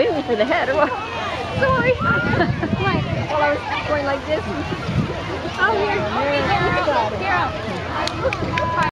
aiming for the head. Sorry. Well, I was going like this. Oh, here. Here.